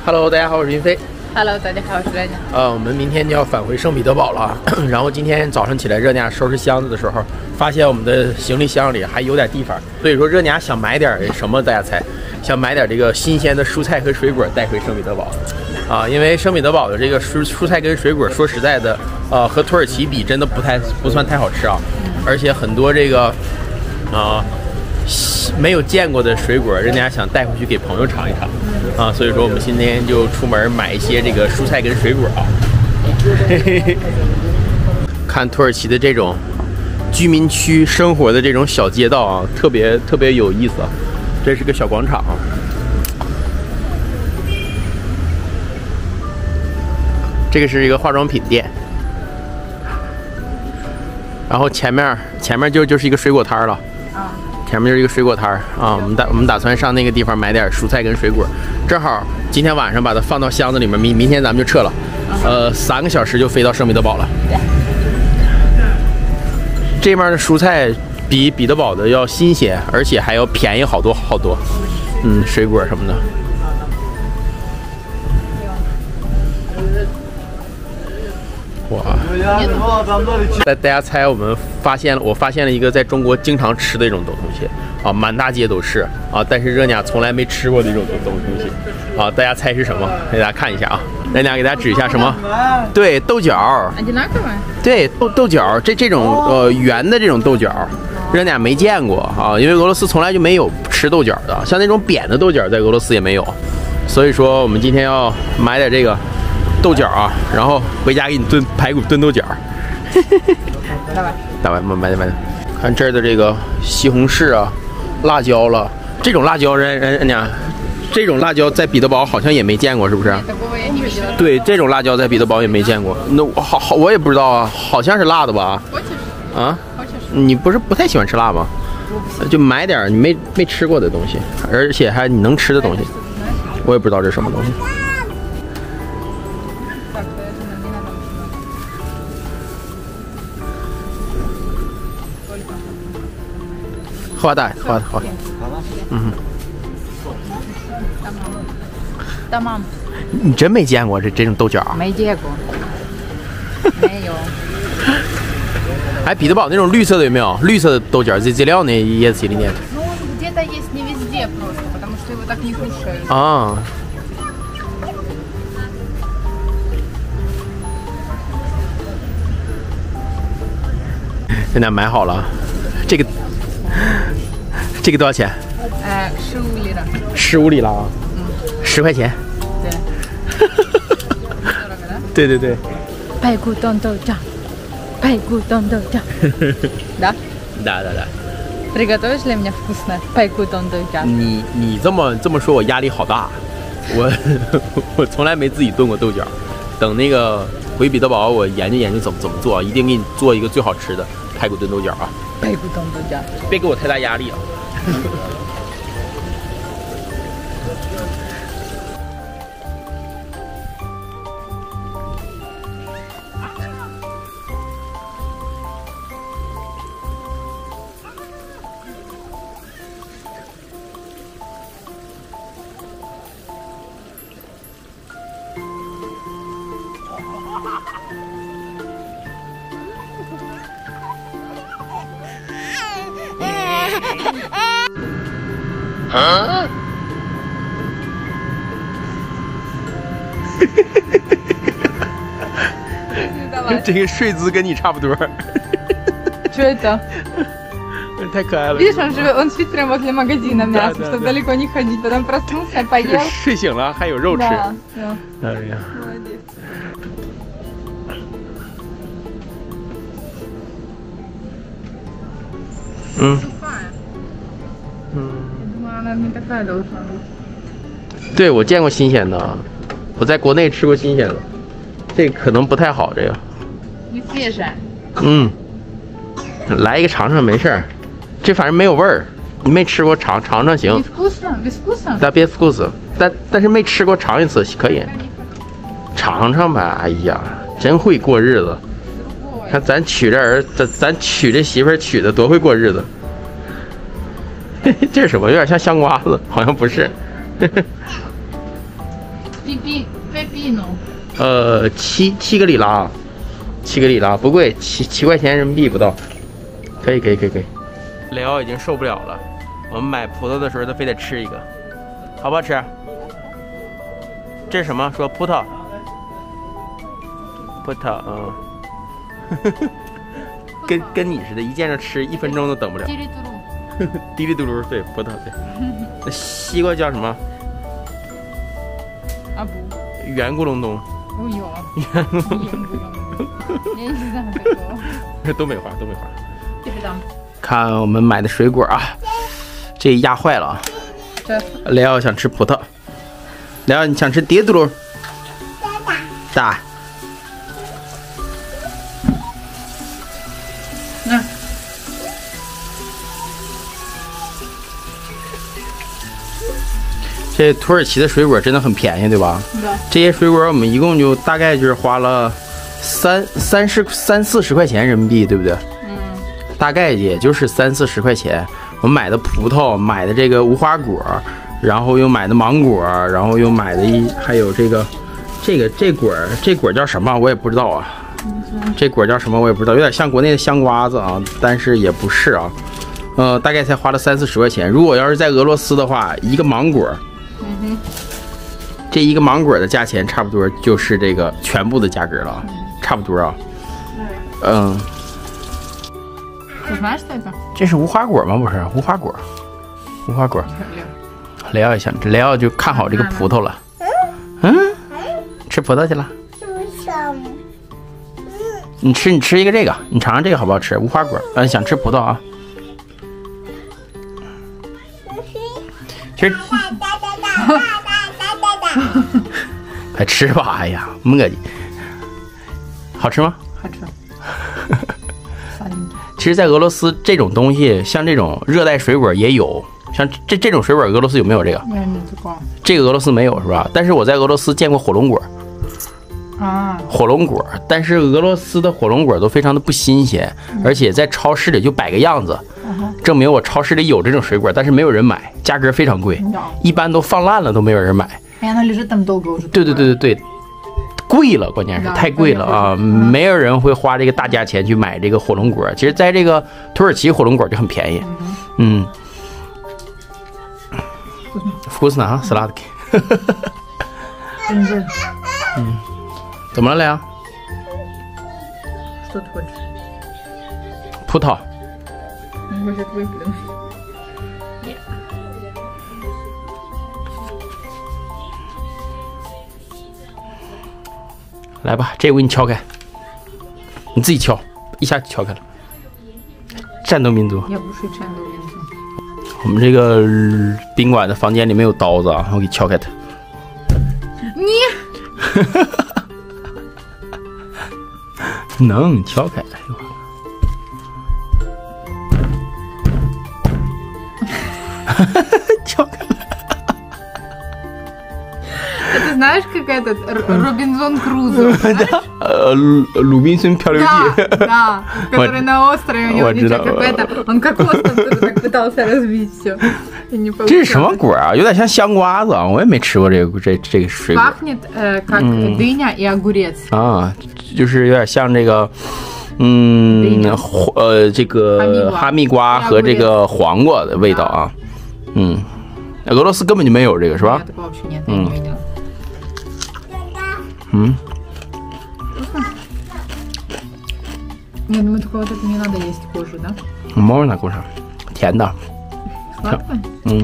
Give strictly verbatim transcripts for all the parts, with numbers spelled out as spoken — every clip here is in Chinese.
Hello， 大家好，我是云飞。 Hello， 大家好，我是热娘。 呃，我们明天就要返回圣彼得堡了。然后今天早上起来，热娘收拾箱子的时候，发现我们的行李箱里还有点地方，所以说热娘想买点什么？大家猜？想买点这个新鲜的蔬菜和水果带回圣彼得堡。啊，因为圣彼得堡的这个蔬蔬菜跟水果，说实在的，呃，和土耳其比，真的不太不算太好吃啊。而且很多这个，啊、呃。没有见过的水果，人家想带回去给朋友尝一尝啊，所以说我们今天就出门买一些这个蔬菜跟水果啊。嘿嘿嘿，看土耳其的这种居民区生活的这种小街道啊，特别特别有意思。这是个小广场，这个是一个化妆品店，然后前面前面就就是一个水果摊了。前面就是一个水果摊儿啊，我们打我们打算上那个地方买点蔬菜跟水果，正好今天晚上把它放到箱子里面，明明天咱们就撤了，呃，三个小时就飞到圣彼得堡了。这边的蔬菜比彼得堡的要新鲜，而且还要便宜好多好多，嗯，水果什么的。哇！大大家猜，我们发现了，我发现了一个在中国经常吃的一种东西啊，满大街都是啊，但是热娘从来没吃过的一种东东西啊，大家猜是什么？给大家看一下啊，热娘给大家指一下什么？对，豆角。对，豆豆角，这这种呃圆的这种豆角，热娘没见过啊，因为俄罗斯从来就没有吃豆角的，像那种扁的豆角在俄罗斯也没有，所以说我们今天要买点这个。豆角啊，然后回家给你炖排骨炖豆角。大白，大白，买的买的。看这儿的这个西红柿啊，辣椒了，这种辣椒人人人家，这种辣椒在彼得堡好像也没见过，是不是？对，这种辣椒在彼得堡也没见过。那我好好，我也不知道啊，好像是辣的吧？啊？你不是不太喜欢吃辣吗？就买点你没没吃过的东西，而且还你能吃的东西。我也不知道这是什么东西。好大，好好，嗯， 大妈， 你真没见过这这种豆角？ 没见过，没有。 哎，彼得堡那种绿色的有没有？绿色的豆角在зеленые есть или нет？ Ну, где-то есть, не везде просто, потому что его так не кушают. 啊。现在买好了，这个。这个多少钱？ 呃，十五里拉。 十五里拉啊？嗯，十块钱。对。对对对。 排骨炖豆角，排骨炖豆角。Да? Да да да. Приготовишь для меня вкусно排骨炖豆角？ 你你这么这么说，我压力好大。我我从来没自己炖过豆角。等那个回彼得堡，我研究研究怎么怎么做，一定给你做一个最好吃的排骨炖豆角啊。 排骨炖豆角。 别给我太大压力啊！啊！这个睡姿跟你差不多。 Что это? 太可爱了。 Видишь, он живет, он спит прямо возле магазина мяса, да, чтобы да. далеко не ходить. Потом проснулся, поел. 睡醒了还有肉吃。 Да, да. 哎呀。 Молодец. 嗯。 嗯。Я думала, она не такая должна быть. 对，我见过新鲜的，我在国内吃过新鲜的，这个可能不太好，这个。 Не свежая. 嗯，来一个尝尝没事儿，这反正没有味儿，你没吃过尝尝尝行。 Безвкусно, безвкусно. Да без вкуса，但但是没吃过尝一次可以，尝尝呗。哎呀，真会过日子。看咱娶这儿，咱咱娶这媳妇儿娶的多会过日子。这是什么？有点像香瓜子，好像不是。 Пипи, пепино。 呃，七七个里拉，七个里拉不贵，七七块钱人民币不到，可以可以可以可以。雷奥已经受不了了，我们买葡萄的时候他非得吃一个，好不好吃？这是什么？说葡萄，葡萄，嗯，跟跟你似的，一见着吃一分钟都等不了。滴哩嘟噜，对，葡萄对。那西瓜叫什么？ 啊不。 圆咕隆咚。 哦哟。圆咕隆咚。也是这样的。 东北话，东北话。看我们买的水果啊，这压坏了啊。雷奥想吃葡萄。雷奥，你想吃滴嘟噜？大。 那。 这土耳其的水果真的很便宜，对吧？对。这些水果我们一共就大概就是花了三三十三四十块钱人民币，对不对？嗯。大概也就是三四十块钱。我们买的葡萄，买的这个无花果，然后又买的芒果，然后又买的一还有这个这个这果这果叫什么我也不知道啊。这果叫什么我也不知道，有点像国内的香瓜子啊，但是也不是啊。呃，大概才花了三四十块钱。如果要是在俄罗斯的话，一个芒果。嗯、这一个芒果的价钱差不多就是这个全部的价格了，嗯、差不多啊。嗯。这是无花果吗？不是无花果，无花果。雷奥也想吃，雷奥就看好这个葡萄了。嗯，吃葡萄去了。你吃，你吃一个这个，你尝尝这个好不好吃？无花果。嗯，想吃葡萄啊。其实。快吃吧！哎呀，磨叽，好吃吗？ 好吃。 其实，在俄罗斯这种东西，像这种热带水果也有，像这这种水果，俄罗斯有没有这个？这个俄罗斯没有是吧？但是我在俄罗斯见过火龙果。啊。火龙果，但是俄罗斯的火龙果都非常的不新鲜，嗯、而且在超市里就摆个样子。证明我超市里有这种水果，但是没有人买，价格非常贵，一般都放烂了都没有人买。对对对对对，贵了，关键是太贵了啊！没有人会花这个大价钱去买这个火龙果。其实，在这个土耳其火龙果就很便宜。嗯。Вкусно, сладкий。嗯，怎么了呀？葡萄。来吧，这个我给你敲开，你自己敲，一下就敲开了。战斗民族。也不是战斗民族。我们这个宾馆的房间里没有刀子啊，我给敲开它。你。能敲开。敲开了。 Это знаешь, как этот Робинзон Крузо? Лубинсон Перлюги. Да, который на острове, у него ничего, как это, он как остов так пытался разбить все. 这是什么果啊？有点像香瓜子啊！我也没吃过这个这这个水果。 Пахнет как дыня и огурец. 啊，就是有点像这个，嗯，呃，这个哈密瓜和这个黄瓜的味道啊。嗯，俄罗斯根本就没有这个，是吧？嗯。嗯。 Я думаю, такого так не надо есть кожу, да? Можно кожу. 甜的。嗯。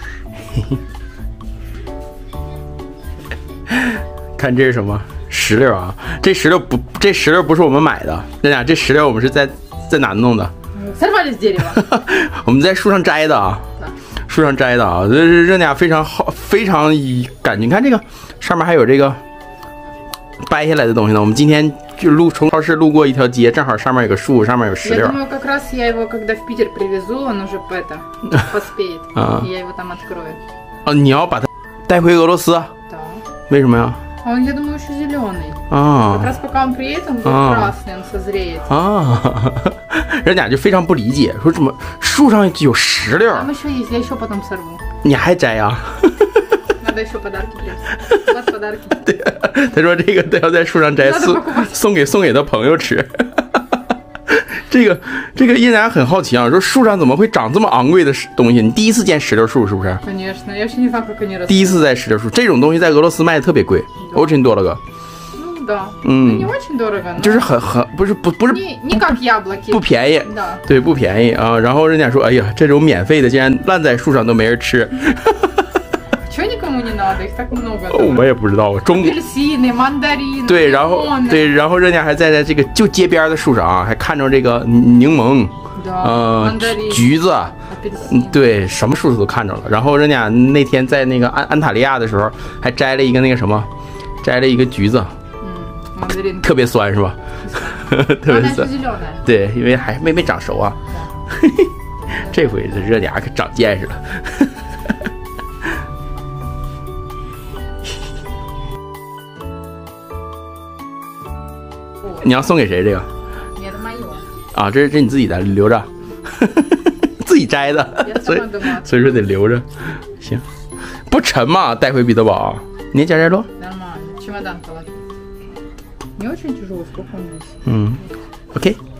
看这是什么石榴啊？这石榴不，这石榴不是我们买的，这俩这石榴我们是在在哪弄的？我们在树上摘的啊。树上摘的啊，这是热娜非常好，非常感觉。你看这个上面还有这个掰下来的东西呢。我们今天就路从超市路过一条街，正好上面有个树，上面有石榴。啊，你要把它带回俄罗斯？为什么呀？ Он, я думаю, еще зеленый. А. Как раз пока он приедет, он будет красный, он созреет. 啊，人家就非常不理解，说怎么树上有石榴？ Там еще есть, я еще потом сорву. 你还摘啊？ Надо надо еще подарки делать. Вот подарки. 对，他说这个都要在树上摘，送送给送给他朋友吃。这个这个依然很好奇啊，说树上怎么会长这么昂贵的东西？你第一次见石榴树是不是？ Конечно, я вообще не знаю, как они растут. 第一次在石榴树，这种东西在俄罗斯卖的特别贵，очень дорого。 Ну да. 嗯， Не очень дорого. 就是很很不是不不是 Не не как яблоки. 不便宜， Да. 对，不便宜啊。然后人家说，哎呀，这种免费的竟然烂在树上都没人吃。 Чего никому не надо? Их так много. 我也不知道，中国 Апельсины, мандарины. 对，然后 лимоны. 对，然后人家还在在这个就街边的树上啊，还看着这个柠檬， Да. 呃， Мандарин. 橘子。 嗯， Апельсин. 对，什么树都看着了。然后人家那天在那个安安塔利亚的时候，还摘了一个那个什么，摘了一个橘子， М, Мандарин. 特别酸是吧？特 Она 别 еще 酸。 зеленая. 对，因为还没没长熟啊。这回这热俩可长见识了。你要送给谁这个？ Нет, это мое. 啊，这是这你自己的，留着，自己摘的，所以所以说得留着。行，不沉嘛，带回彼得堡。你加摘罗？ Нормально. Чемодан положи. Не очень тяжело, сколько у меня есть. 嗯 ，OK。